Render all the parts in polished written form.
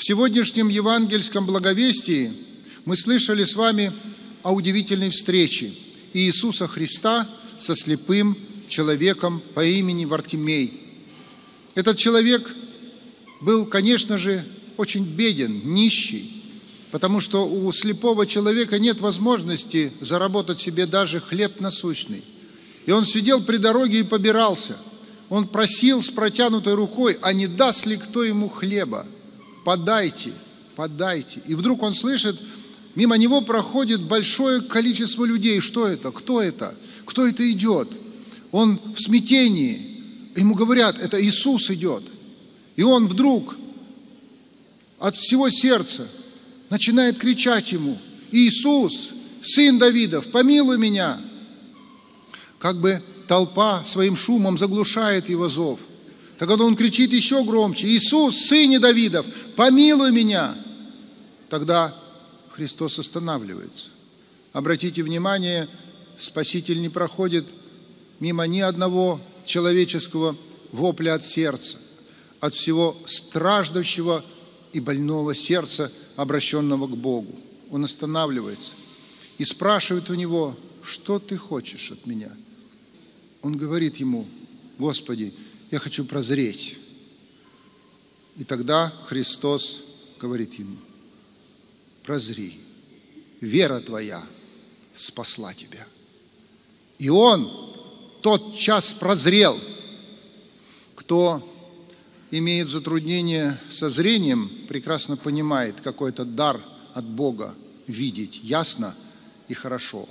В сегодняшнем евангельском благовестии мы слышали с вами о удивительной встрече Иисуса Христа со слепым человеком по имени Вартимей. Этот человек был, конечно же, очень беден, нищий, потому что у слепого человека нет возможности заработать себе даже хлеб насущный. И он сидел при дороге и побирался. Он просил с протянутой рукой, а не даст ли кто ему хлеба? Подайте, подайте. И вдруг он слышит, мимо него проходит большое количество людей. Что это? Кто это? Кто это идет? Он в смятении. Ему говорят, это Иисус идет. И он вдруг от всего сердца начинает кричать ему: Иисус, Сын Давидов, помилуй меня. Как бы толпа своим шумом заглушает его зов. Тогда он кричит еще громче: Иисус, Сын Давидов, помилуй меня. Тогда Христос останавливается. Обратите внимание, Спаситель не проходит мимо ни одного человеческого вопля от сердца, от всего страждущего и больного сердца, обращенного к Богу. Он останавливается и спрашивает у него: что ты хочешь от меня? Он говорит ему: Господи, я хочу прозреть. И тогда Христос говорит ему: прозри, вера твоя спасла тебя. И он тотчас прозрел. Кто имеет затруднение со зрением, прекрасно понимает, какой это дар от Бога видеть ясно и хорошо.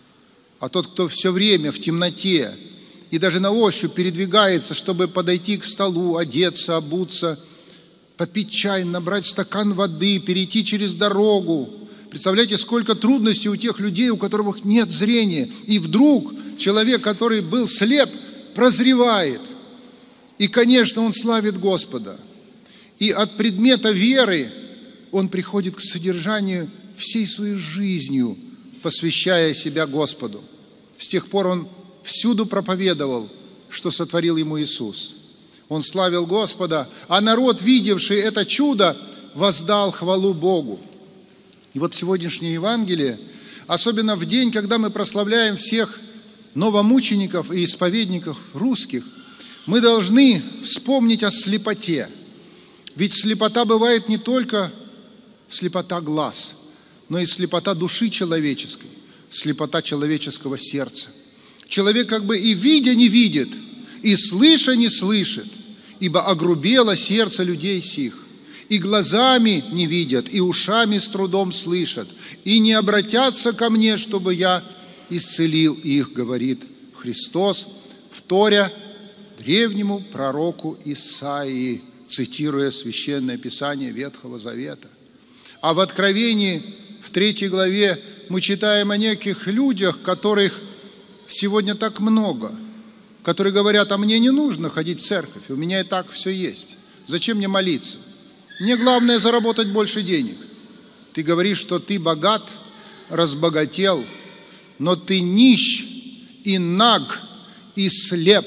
А тот, кто все время в темноте и даже на ощупь передвигается, чтобы подойти к столу, одеться, обуться, попить чай, набрать стакан воды, перейти через дорогу. Представляете, сколько трудностей у тех людей, у которых нет зрения. И вдруг человек, который был слеп, прозревает. И, конечно, он славит Господа. И от предмета веры он приходит к содержанию всей своей жизнью, посвящая себя Господу. С тех пор он всюду проповедовал, что сотворил ему Иисус. Он славил Господа, а народ, видевший это чудо, воздал хвалу Богу. И вот сегодняшнее Евангелие, особенно в день, когда мы прославляем всех новомучеников и исповедников русских, мы должны вспомнить о слепоте. Ведь слепота бывает не только слепота глаз, но и слепота души человеческой, слепота человеческого сердца. Человек как бы и видя не видит, и слыша не слышит, ибо огрубело сердце людей сих. И глазами не видят, и ушами с трудом слышат, и не обратятся ко мне, чтобы я исцелил их, говорит Христос, вторя древнему пророку Исаии, цитируя Священное Писание Ветхого Завета. А в Откровении, в 3 главе, мы читаем о неких людях, которых сегодня так много, которые говорят: а мне не нужно ходить в церковь, у меня и так все есть. Зачем мне молиться? Мне главное заработать больше денег. Ты говоришь, что ты богат, разбогател, но ты нищ и наг и слеп,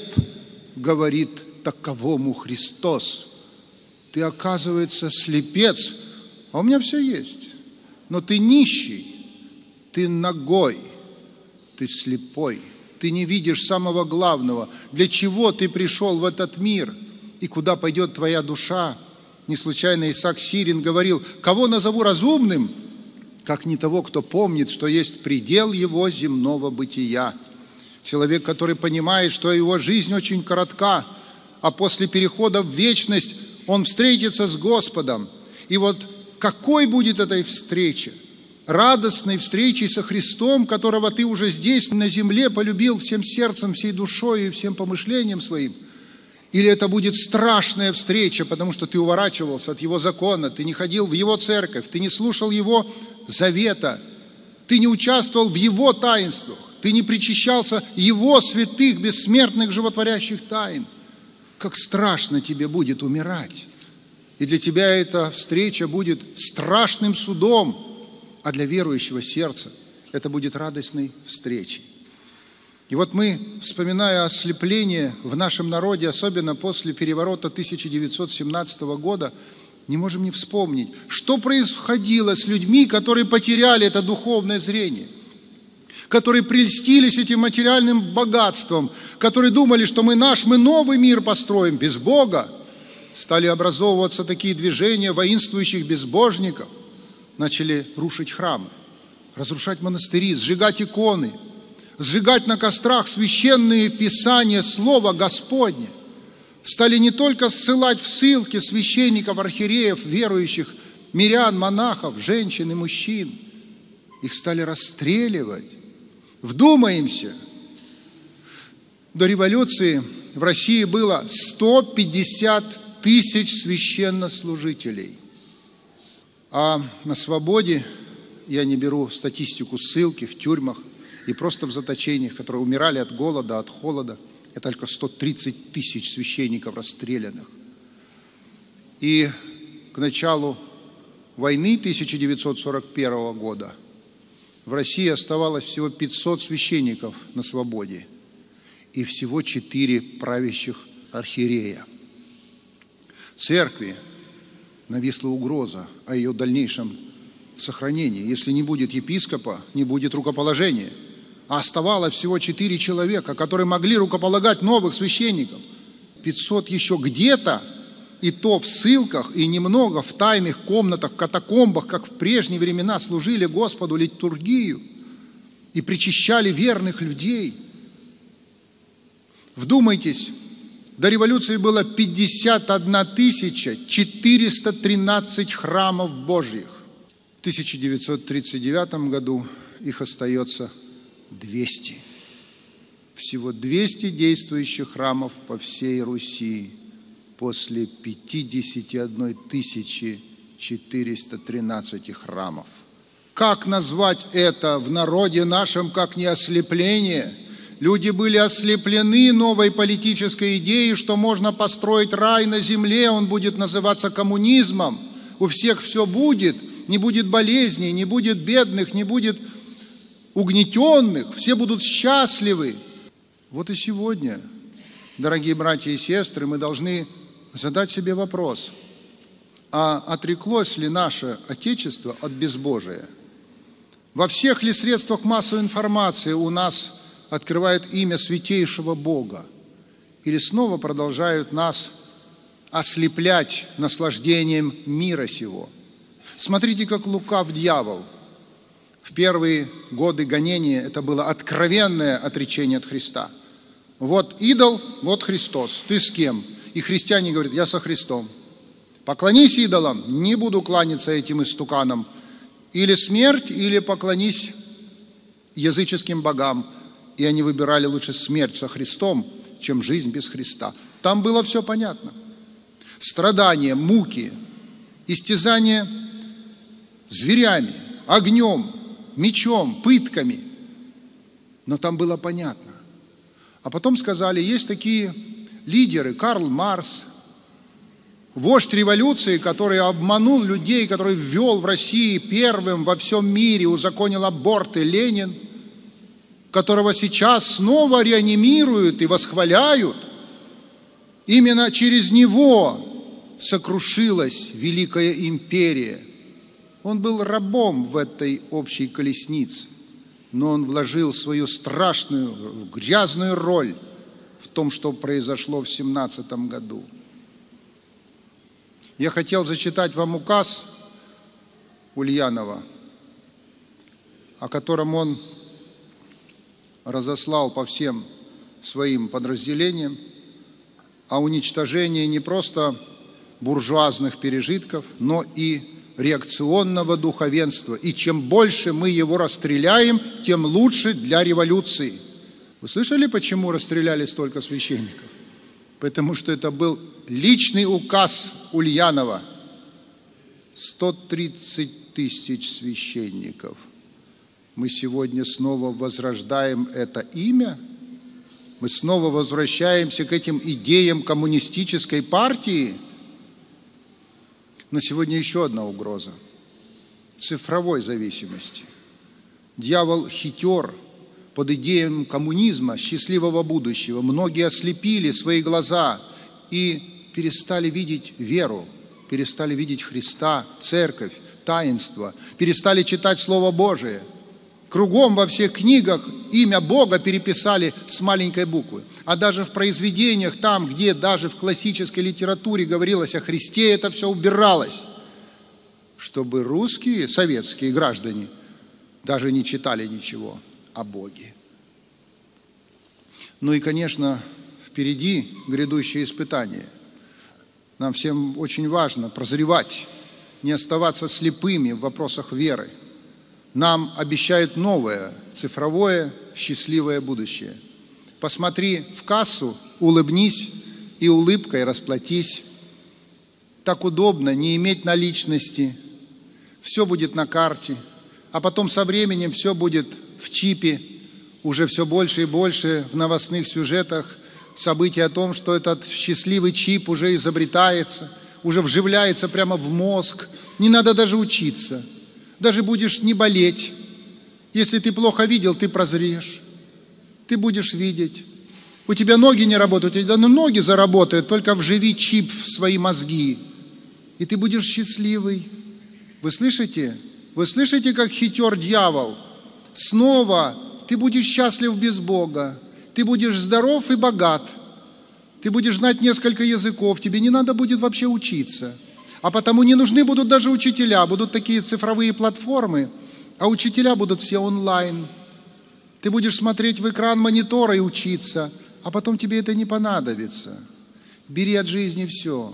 говорит таковому Христос. Ты, оказывается, слепец, а у меня все есть. Но ты нищий, ты нагой, ты слепой, ты не видишь самого главного. Для чего ты пришел в этот мир и куда пойдет твоя душа? Не случайно Исаак Сирин говорил: кого назову разумным, как не того, кто помнит, что есть предел его земного бытия. Человек, который понимает, что его жизнь очень коротка, а после перехода в вечность он встретится с Господом. И вот какой будет эта встреча? Радостной встречей со Христом, которого ты уже здесь, на земле, полюбил всем сердцем, всей душой и всем помышлением своим? Или это будет страшная встреча, потому что ты уворачивался от Его закона, ты не ходил в Его церковь, ты не слушал Его завета, ты не участвовал в Его таинствах, ты не причащался Его святых, бессмертных, животворящих тайн. Как страшно тебе будет умирать. И для тебя эта встреча будет страшным судом, а для верующего сердца это будет радостной встречей. И вот мы, вспоминая ослепление в нашем народе, особенно после переворота 1917 года, Не можем не вспомнить, что происходило с людьми, которые потеряли это духовное зрение, которые прельстились этим материальным богатством, которые думали, что мы новый мир построим без Бога. Стали образовываться такие движения воинствующих безбожников, начали рушить храмы, разрушать монастыри, сжигать иконы, сжигать на кострах священные писания, Слова Господне. Стали не только ссылать в ссылки священников, архиереев, верующих, мирян, монахов, женщин и мужчин. Их стали расстреливать. Вдумаемся, до революции в России было 150 тысяч священнослужителей. А на свободе, я не беру статистику, ссылки в тюрьмах и просто в заточениях, которые умирали от голода, от холода, это только 130 тысяч священников расстрелянных. И к началу войны 1941 года в России оставалось всего 500 священников на свободе и всего 4 правящих архиерея. Церкви нависла угроза о ее дальнейшем сохранении. Если не будет епископа, не будет рукоположения. А оставалось всего 4 человека, которые могли рукополагать новых священников. 500 еще где-то, и то в ссылках, и немного в тайных комнатах, в катакомбах, как в прежние времена, служили Господу литургию и причащали верных людей. Вдумайтесь, до революции было 51 413 храмов Божьих. В 1939 году их остается 200. Всего 200 действующих храмов по всей Руси после 51 413 храмов. Как назвать это в народе нашем, как не ослепление? Люди были ослеплены новой политической идеей, что можно построить рай на земле, он будет называться коммунизмом. У всех все будет, не будет болезней, не будет бедных, не будет угнетенных, все будут счастливы. Вот и сегодня, дорогие братья и сестры, мы должны задать себе вопрос, а отреклось ли наше Отечество от безбожия? Во всех ли средствах массовой информации у нас открывают имя святейшего Бога? Или снова продолжают нас ослеплять наслаждением мира сего? Смотрите, как лукав дьявол. В первые годы гонения это было откровенное отречение от Христа. Вот идол, вот Христос. Ты с кем? И христиане говорят, я со Христом. Поклонись идолам, не буду кланяться этим истуканам. Или смерть, или поклонись языческим богам. И они выбирали лучше смерть со Христом, чем жизнь без Христа. Там было все понятно. Страдания, муки, истязания зверями, огнем, мечом, пытками. Но там было понятно. А потом сказали, есть такие лидеры, Карл Маркс, вождь революции, который обманул людей, который ввел в России первым во всем мире, узаконил аборты, Ленин, которого сейчас снова реанимируют и восхваляют. Именно через него сокрушилась Великая империя. Он был рабом в этой общей колеснице, но он вложил свою страшную, грязную роль в том, что произошло в 17 году. Я хотел зачитать вам указ Ульянова, о котором он разослал по всем своим подразделениям, о уничтожении не просто буржуазных пережитков, но и реакционного духовенства. И чем больше мы его расстреляем, тем лучше для революции. Вы слышали, почему расстреляли столько священников? Потому что это был личный указ Ульянова. 130 тысяч священников. Мы сегодня снова возрождаем это имя. Мы снова возвращаемся к этим идеям коммунистической партии. Но сегодня еще одна угроза – цифровой зависимости. Дьявол хитер под идеями коммунизма, счастливого будущего. Многие ослепили свои глаза и перестали видеть веру, перестали видеть Христа, церковь, таинство, перестали читать Слово Божие. Кругом во всех книгах имя Бога переписали с маленькой буквы. А даже в произведениях, там, где даже в классической литературе говорилось о Христе, это все убиралось, чтобы русские, советские граждане даже не читали ничего о Боге. Ну и, конечно, впереди грядущее испытание. Нам всем очень важно прозревать, не оставаться слепыми в вопросах веры. Нам обещают новое, цифровое, счастливое будущее. Посмотри в кассу, улыбнись и улыбкой расплатись. Так удобно не иметь наличности. Все будет на карте, а потом со временем все будет в чипе. Уже все больше и больше в новостных сюжетах события о том, что этот счастливый чип уже изобретается, уже вживляется прямо в мозг. Не надо даже учиться. Даже будешь не болеть. Если ты плохо видел, ты прозреешь. Ты будешь видеть. У тебя ноги не работают, у тебя ноги заработают, только вживи чип в свои мозги. И ты будешь счастливый. Вы слышите? Вы слышите, как хитер дьявол? Снова ты будешь счастлив без Бога. Ты будешь здоров и богат. Ты будешь знать несколько языков. Тебе не надо будет вообще учиться. А потому не нужны будут даже учителя. Будут такие цифровые платформы, а учителя будут все онлайн. Ты будешь смотреть в экран монитора и учиться, а потом тебе это не понадобится. Бери от жизни все.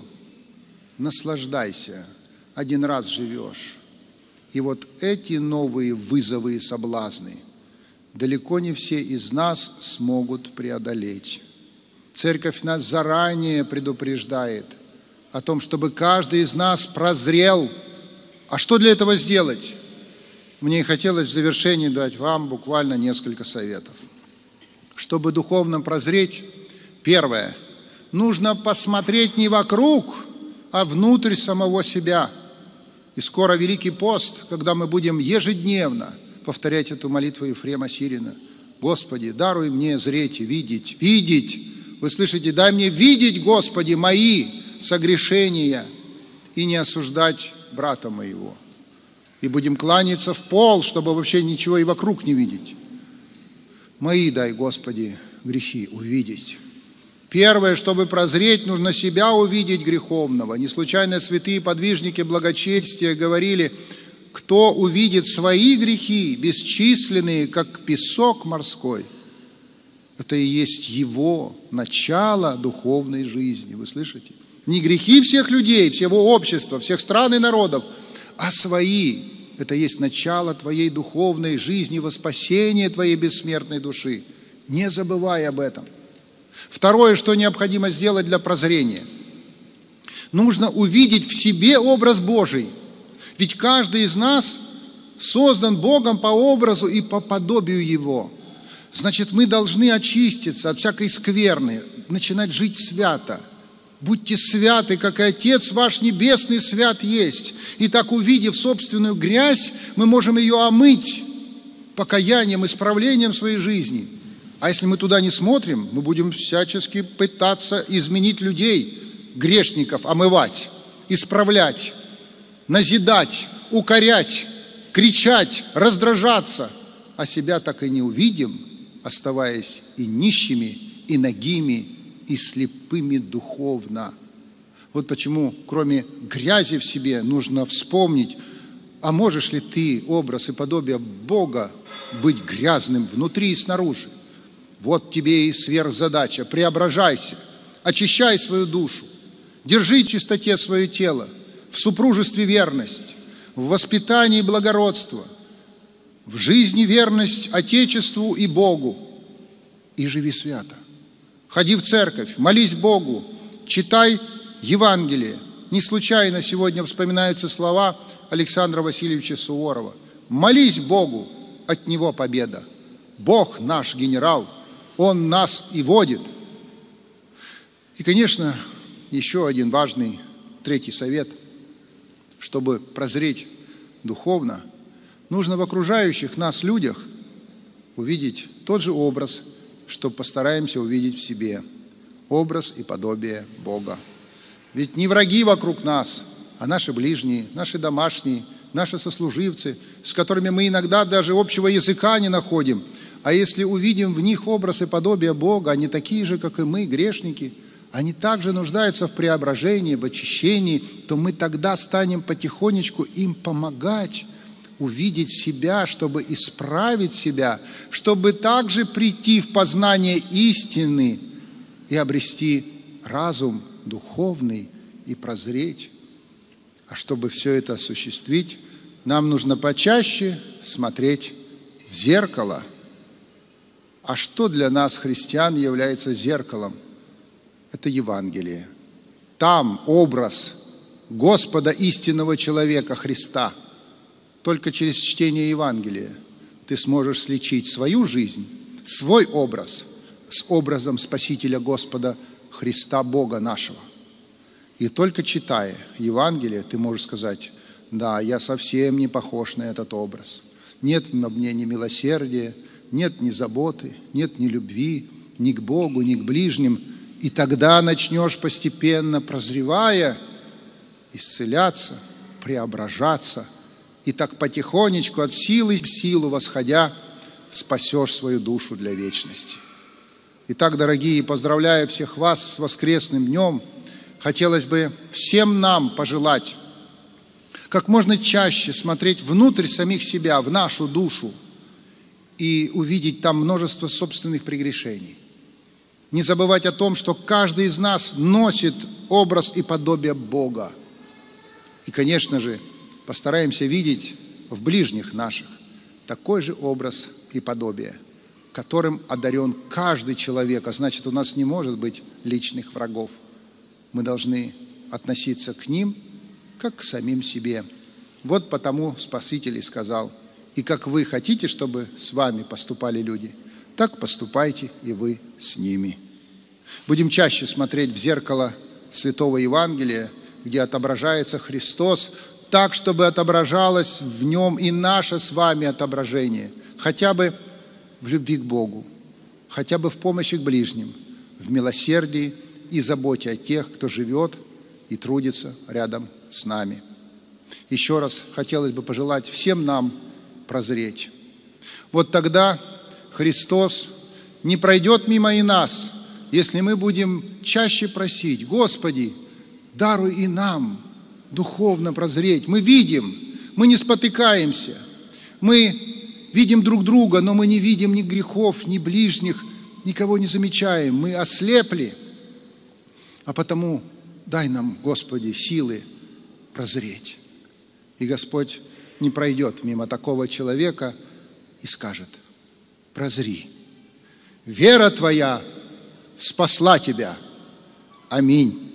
Наслаждайся. Один раз живешь. И вот эти новые вызовы и соблазны далеко не все из нас смогут преодолеть. Церковь нас заранее предупреждает о том, чтобы каждый из нас прозрел. А что для этого сделать? Мне и хотелось в завершении дать вам буквально несколько советов. Чтобы духовно прозреть, первое, нужно посмотреть не вокруг, а внутрь самого себя. И скоро Великий пост, когда мы будем ежедневно повторять эту молитву Ефрема Сирина. Господи, даруй мне зреть и видеть. Видеть! Вы слышите? Дай мне видеть, Господи, мои согрешения и не осуждать брата моего. И будем кланяться в пол, чтобы вообще ничего и вокруг не видеть. Мои дай, Господи, грехи увидеть. Первое, чтобы прозреть, нужно себя увидеть греховного. Не случайно святые подвижники благочестия говорили: кто увидит свои грехи, бесчисленные, как песок морской, это и есть его начало духовной жизни. Вы слышите? Не грехи всех людей, всего общества, всех стран и народов, а свои. Это есть начало твоей духовной жизни, во спасение твоей бессмертной души. Не забывай об этом. Второе, что необходимо сделать для прозрения. Нужно увидеть в себе образ Божий. Ведь каждый из нас создан Богом по образу и по подобию Его. Значит, мы должны очиститься от всякой скверны, начинать жить свято. Будьте святы, как и Отец ваш Небесный свят есть. И так, увидев собственную грязь, мы можем ее омыть покаянием, исправлением своей жизни. А если мы туда не смотрим, мы будем всячески пытаться изменить людей, грешников, омывать, исправлять, назидать, укорять, кричать, раздражаться, а себя так и не увидим, оставаясь и нищими, и нагими, и слепыми духовно. Вот почему, кроме грязи в себе, нужно вспомнить, а можешь ли ты, образ и подобие Бога, быть грязным внутри и снаружи? Вот тебе и сверхзадача. Преображайся, очищай свою душу, держи в чистоте свое тело, в супружестве верность, в воспитании благородство, в жизни верность Отечеству и Богу, и живи свято. Ходи в церковь, молись Богу, читай Евангелие. Не случайно сегодня вспоминаются слова Александра Васильевича Суворова. Молись Богу, от Него победа. Бог наш генерал, Он нас и водит. И, конечно, еще один важный третий совет. Чтобы прозреть духовно, нужно в окружающих нас людях увидеть тот же образ, что постараемся увидеть в себе. Образ и подобие Бога. Ведь не враги вокруг нас, а наши ближние, наши домашние, наши сослуживцы, с которыми мы иногда даже общего языка не находим. А если увидим в них образ и подобие Бога, они такие же, как и мы, грешники, они также нуждаются в преображении, в очищении, то мы тогда станем потихонечку им помогать увидеть себя, чтобы исправить себя, чтобы также прийти в познание истины и обрести разум духовный и прозреть. А чтобы все это осуществить, нам нужно почаще смотреть в зеркало. А что для нас, христиан, является зеркалом? Это Евангелие. Там образ Господа истинного человека Христа. Только через чтение Евангелия ты сможешь сличить свою жизнь, свой образ с образом Спасителя Господа Христа Бога нашего. И только читая Евангелие, ты можешь сказать: да, я совсем не похож на этот образ. Нет в мне ни милосердия, нет ни заботы, нет ни любви, ни к Богу, ни к ближним. И тогда начнешь постепенно, прозревая, исцеляться, преображаться. И так потихонечку, от силы в силу восходя, спасешь свою душу для вечности. Итак, дорогие, поздравляю всех вас с воскресным днем. Хотелось бы всем нам пожелать как можно чаще смотреть внутрь самих себя, в нашу душу, и увидеть там множество собственных прегрешений. Не забывать о том, что каждый из нас носит образ и подобие Бога. И, конечно же, постараемся видеть в ближних наших такой же образ и подобие, которым одарен каждый человек. А значит, у нас не может быть личных врагов. Мы должны относиться к ним, как к самим себе. Вот потому Спаситель и сказал: и как вы хотите, чтобы с вами поступали люди, так поступайте и вы с ними. Будем чаще смотреть в зеркало Святого Евангелия, где отображается Христос, так, чтобы отображалось в нем и наше с вами отображение, хотя бы в любви к Богу, хотя бы в помощи к ближним, в милосердии и заботе о тех, кто живет и трудится рядом с нами. Еще раз хотелось бы пожелать всем нам прозреть. Вот тогда Христос не пройдет мимо и нас, если мы будем чаще просить: Господи, даруй и нам духовно прозреть. Мы видим, мы не спотыкаемся, мы видим друг друга, но мы не видим ни грехов, ни ближних, никого не замечаем. Мы ослепли, а потому дай нам, Господи, силы прозреть. И Господь не пройдет мимо такого человека и скажет: прозри, вера твоя спасла тебя. Аминь.